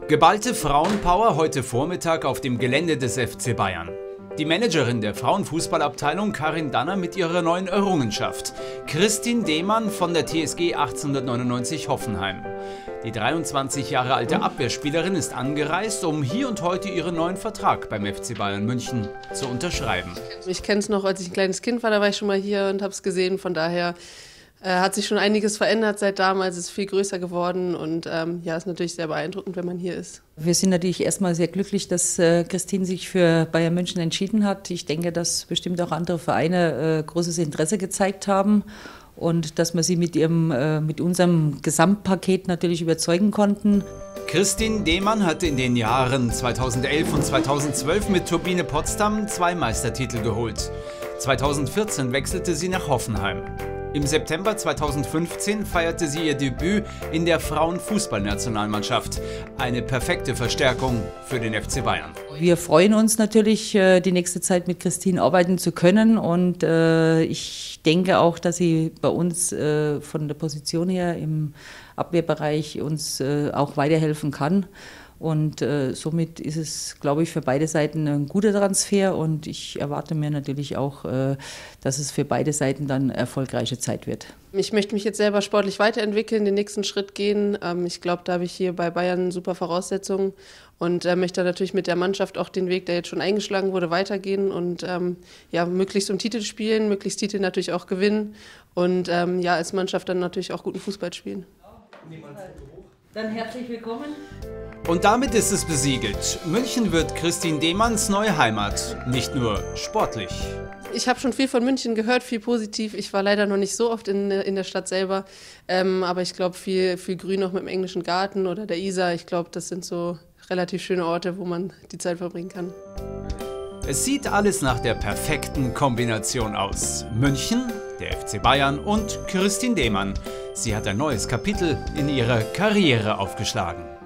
Geballte Frauenpower heute Vormittag auf dem Gelände des FC Bayern. Die Managerin der Frauenfußballabteilung Karin Danner mit ihrer neuen Errungenschaft. Kristin Demann von der TSG 1899 Hoffenheim. Die 23 Jahre alte Abwehrspielerin ist angereist, um hier und heute ihren neuen Vertrag beim FC Bayern München zu unterschreiben. Ich kenne es noch, als ich ein kleines Kind war, da war ich schon mal hier und habe es gesehen. Von daher hat sich schon einiges verändert seit damals, es ist viel größer geworden und ja, ist natürlich sehr beeindruckend, wenn man hier ist. Wir sind natürlich erstmal sehr glücklich, dass Kristin sich für Bayern München entschieden hat. Ich denke, dass bestimmt auch andere Vereine großes Interesse gezeigt haben und dass wir sie mit unserem Gesamtpaket natürlich überzeugen konnten. Kristin Demann hatte in den Jahren 2011 und 2012 mit Turbine Potsdam 2 Meistertitel geholt. 2014 wechselte sie nach Hoffenheim. Im September 2015 feierte sie ihr Debüt in der Frauenfußballnationalmannschaft. Eine perfekte Verstärkung für den FC Bayern. Wir freuen uns natürlich, die nächste Zeit mit Kristin arbeiten zu können. Und ich denke auch, dass sie bei uns von der Position her im Abwehrbereich uns auch weiterhelfen kann. Und somit ist es, glaube ich, für beide Seiten ein guter Transfer und ich erwarte mir natürlich auch, dass es für beide Seiten dann eine erfolgreiche Zeit wird. Ich möchte mich jetzt selber sportlich weiterentwickeln, den nächsten Schritt gehen. Ich glaube, da habe ich hier bei Bayern super Voraussetzungen und möchte natürlich mit der Mannschaft auch den Weg, der jetzt schon eingeschlagen wurde, weitergehen und ja, möglichst um Titel spielen, möglichst Titel natürlich auch gewinnen und ja, als Mannschaft dann natürlich auch guten Fußball spielen. Dann herzlich willkommen. Und damit ist es besiegelt. München wird Kristin Demanns neue Heimat, nicht nur sportlich. Ich habe schon viel von München gehört, viel positiv. Ich war leider noch nicht so oft in der Stadt selber, aber ich glaube viel Grün auch mit dem englischen Garten oder der Isar. Ich glaube, das sind so relativ schöne Orte, wo man die Zeit verbringen kann. Es sieht alles nach der perfekten Kombination aus. München, der FC Bayern und Kristin Demann. Sie hat ein neues Kapitel in ihrer Karriere aufgeschlagen.